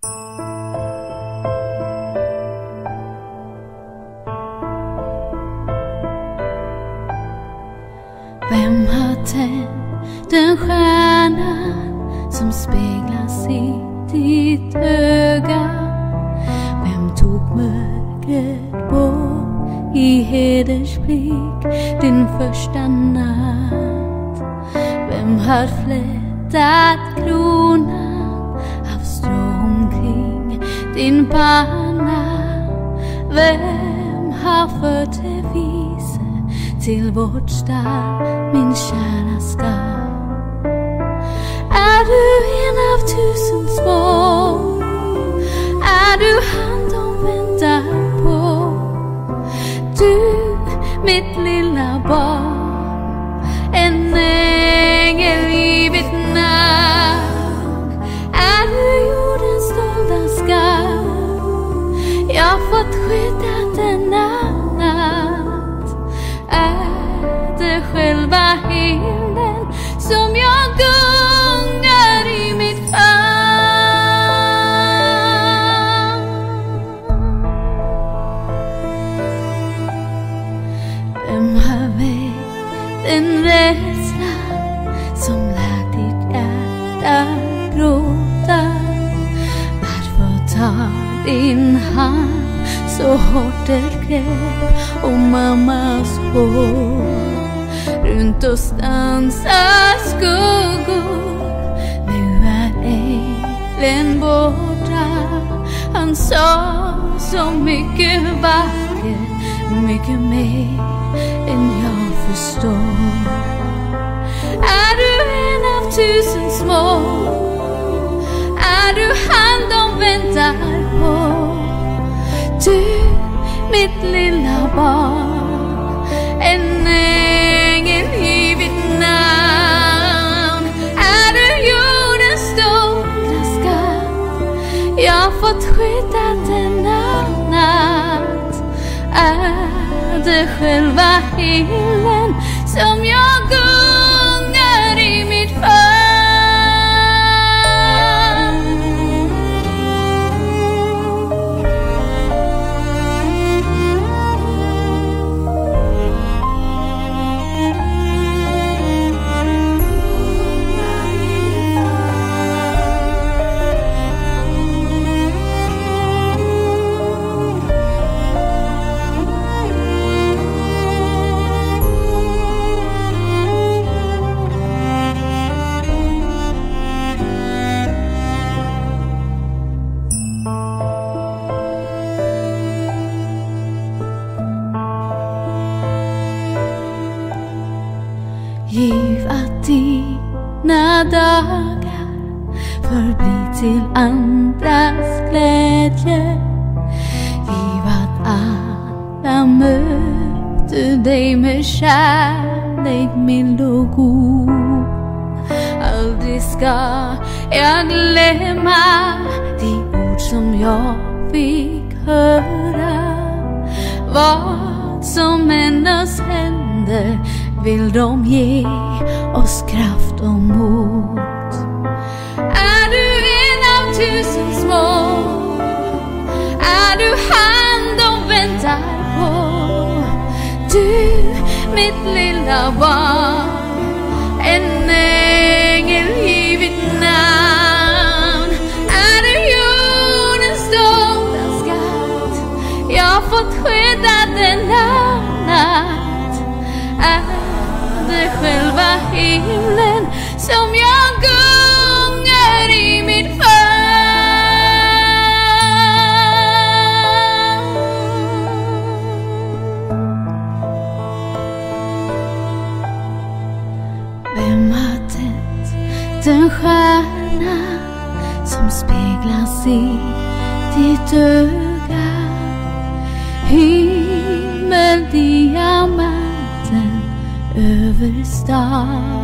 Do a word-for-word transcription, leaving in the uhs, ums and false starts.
Vem har tänt den stjärnan som speglas i ditt öga? Vem tog mörkret bort i heders blick din första natt? Vem har flätat kronan av strå omkring din panna? Vem har fört dig vise till vårt stall, min kära skall? Är du en av tusen små? Är du han de väntar på? Du, mitt lilla barn, en ängel i Vietnam. Är du jordens stolta skall? Jag fått skydda denna natt. Är det själva himlen som jag gungar i mitt famn? Vem har väckt den rädsla som lär ditt hjärta gråta? Varför tar din hand så hårt ett grepp om mammas hår? Runt oss dansar skuggor. Nu är ängeln borta. Han sa så mycket vackert, mycket mer än jag förstår. Är du en av tusen små? Är du han de väntar på? Du, mitt lilla barn, en ängel i Vietnam. Är du jordens stora skatt? Jag fått skydda denna natt. Är det själva himlen som jag gungar i mitt famn? Giv att dina dagar förbli till andras glädje. Giv att alla möter dig med kärlek, mild och god. Aldrig ska jag glömma de ord som jag fick höra. Vad som än oss händer vill de ge oss kraft och mod. Är du en av tusen små? Är du han de väntar på? Du, mitt lilla barn, en ängel i Vietnam. Är du jordens stolta skatt? Jag fått skydda denna natt. Är det själva himlen som jag gungar i mitt famn? Vem har tänt den stjärna som speglas i ditt öga? Himmeldiamanten över stan.